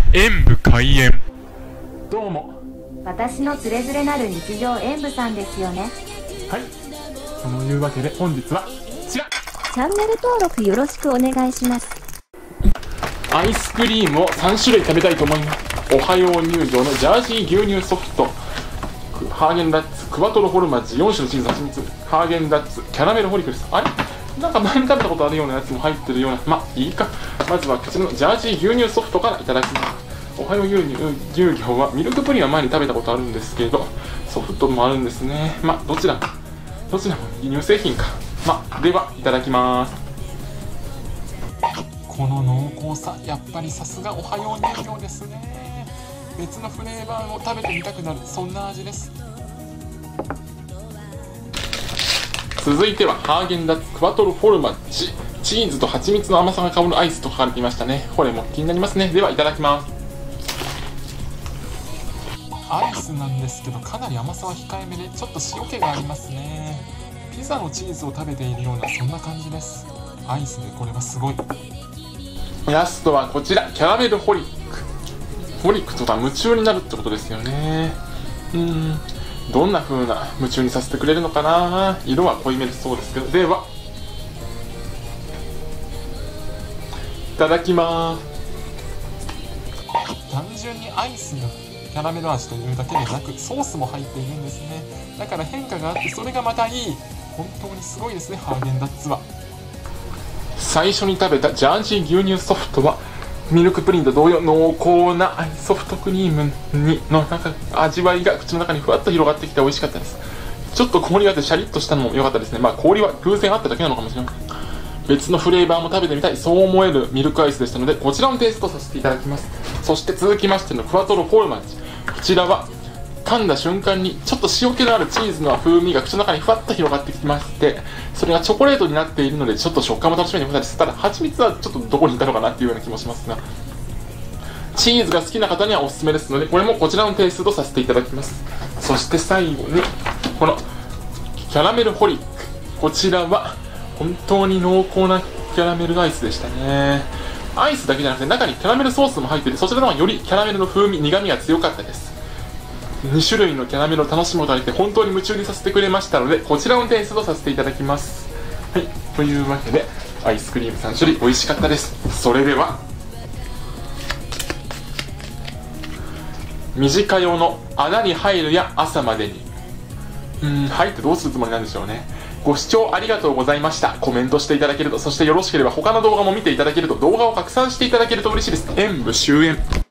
演武開演。 どうも。 私のつれづれなる日常演武さんですよね。 はい。そのいうわけで本日はこちら。 チャンネル登録よろしくお願いします。 アイスクリームを3種類食べたいと思います。おはよう乳業のジャージー牛乳ソフト、ハーゲンダッツクワトロフォルマッジ4種のチーズ蜂蜜、ハーゲンダッツキャラメルホリクルス。あれなんか前に食べたことあるようなやつも入ってるような。まあいいか。まずはこちらのジャージー牛乳ソフトからいただきます。おはよう乳業はミルクプリンは前に食べたことあるんですけど、ソフトもあるんですね。まあどちらも乳製品か。まあではいただきます。この濃厚さ、やっぱりさすがおはよう乳業ですね。別のフレーバーを食べてみたくなる、そんな味です。続いてはハーゲンダッツクワトロフォルマッジ、チーズと蜂蜜の甘さが香るアイスと書かれていましたね。これも気になりますね。ではいただきます。アイスなんですけど、かなり甘さは控えめでちょっと塩気がありますね。ピザのチーズを食べているような、そんな感じです。アイスでこれはすごい。ラストはこちら、キャラメルホリック。ホリックとか夢中になるってことですよね。どんな風な夢中にさせてくれるのかな。色は濃いめでそうですけど。ではいただきます。単純にアイスがキャラメル味というだけでなく、ソースも入っているんですね。だから変化があって、それがまたいい。本当にすごいですね、ハーゲンダッツは。最初に食べたジャージー牛乳ソフトはミルクプリンと同様、濃厚なソフトクリームの味わいが口の中にふわっと広がってきて美味しかったです。ちょっと氷があってシャリッとしたのも良かったですね。まあ氷は偶然あっただけなのかもしれません。別のフレーバーも食べてみたい、そう思えるミルクアイスでしたので、こちらのテイストさせていただきます。そして続きましてのクワトロフォルマッジ、こちらは噛んだ瞬間にちょっと塩気のあるチーズの風味が口の中にふわっと広がってきまして、それがチョコレートになっているのでちょっと食感も楽しめてよかったです。ただ蜂蜜はちょっとどこにいたのかなっていうような気もしますが、チーズが好きな方にはおすすめですので、これもこちらのテイストとさせていただきます。そして最後にこのキャラメルホリック、こちらは本当に濃厚なキャラメルアイスでしたね。アイスだけじゃなくて中にキャラメルソースも入っていて、そちらの方がよりキャラメルの風味、苦味が強かったです。2種類のキャラメルを楽しむことができて本当に夢中にさせてくれましたので、こちらのテイストとさせていただきます。はい、というわけでアイスクリーム3種類美味しかったです。それでは短用の穴に入るや朝までに入ってどうするつもりなんでしょうね。ご視聴ありがとうございました。コメントしていただけると、そしてよろしければ他の動画も見ていただけると、動画を拡散していただけると嬉しいです。演武終演。